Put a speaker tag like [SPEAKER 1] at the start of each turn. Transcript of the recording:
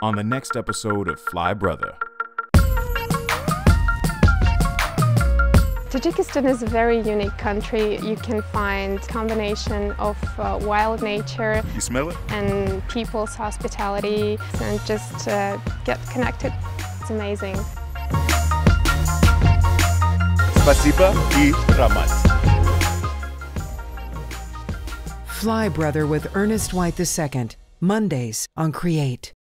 [SPEAKER 1] on the next episode of Fly Brother.
[SPEAKER 2] Tajikistan is a very unique country. You can find a combination of wild nature.
[SPEAKER 1] You smell it?
[SPEAKER 2] And people's hospitality, and just get connected. It's amazing.
[SPEAKER 1] Spasiba I Ramat.
[SPEAKER 3] Fly Brother with Ernest White II, Mondays on Create.